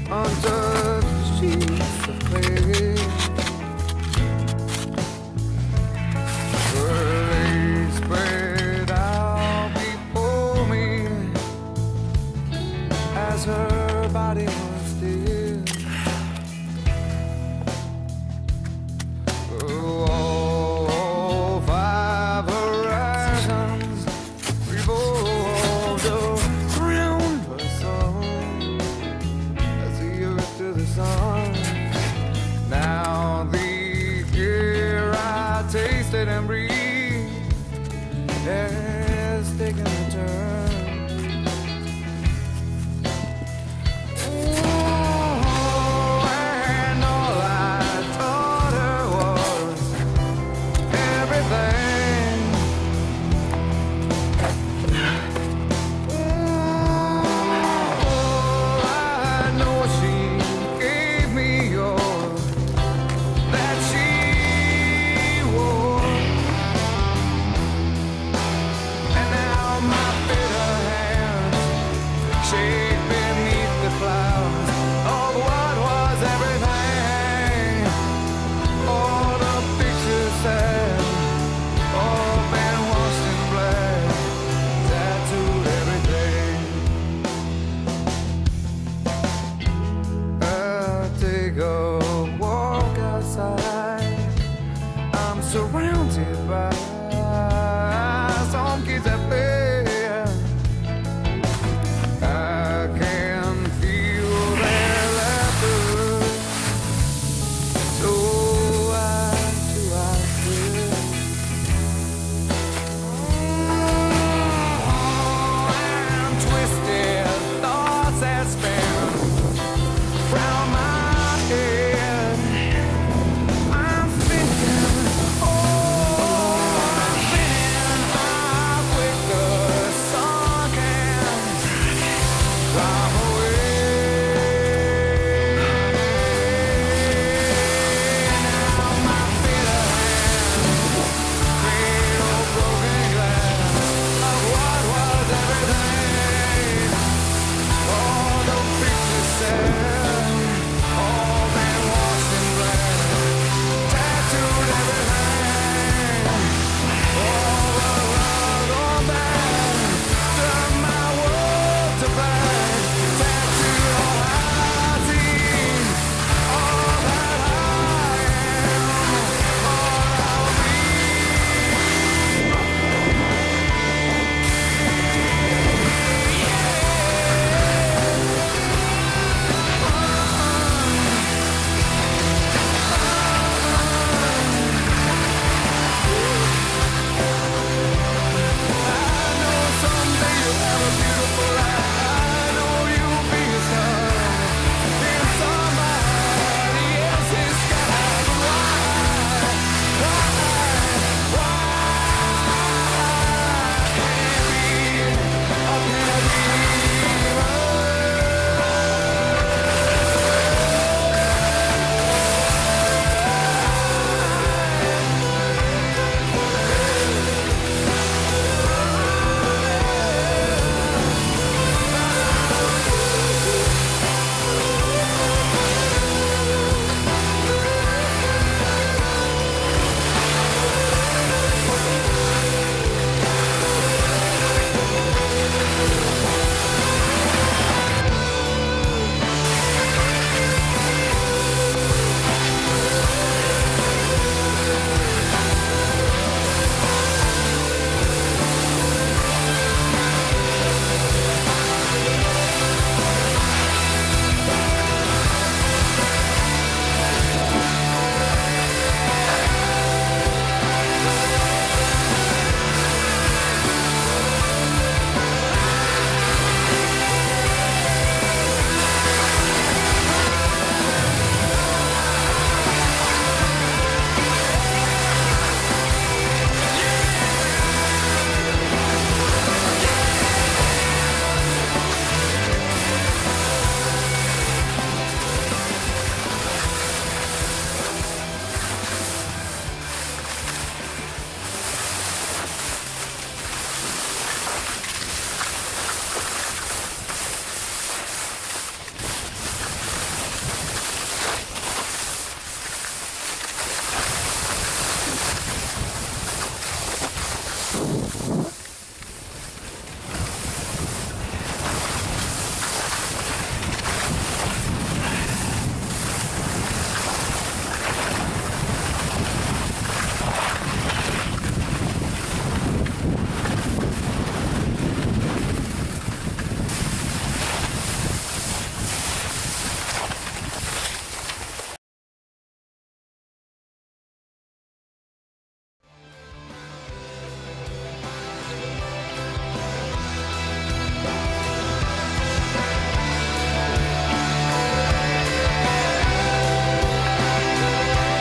under the sheets of clay. Her legs spread out before me as her body was still. All five horizons revolved around her soul as the earth to the sun. Now the air I tasted and breathed has taken a turn. Go walk outside. I'm surrounded by some kids that play. I can feel their laughter. So I feel. And twisted thoughts that spin round my head.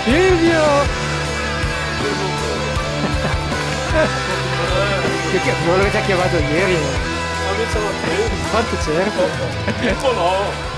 Silvio! Che quello che ti ha chiamato ieri, no? Ma invece no, Quanto certo? no.